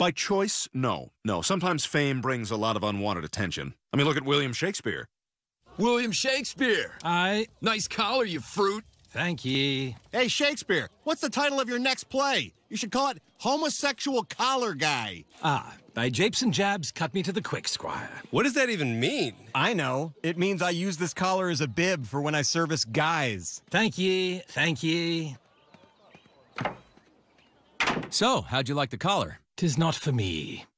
By choice, no. No, sometimes fame brings a lot of unwanted attention. I mean, look at William Shakespeare. William Shakespeare! Aye. Nice collar, you fruit. Thank ye. Hey, Shakespeare, what's the title of your next play? You should call it Homosexual Collar Guy. Ah, thy japes and jabs cut me to the quick, squire. What does that even mean? I know. It means I use this collar as a bib for when I service guys. Thank ye, thank ye. So, how'd you like the collar? 'Tis not for me.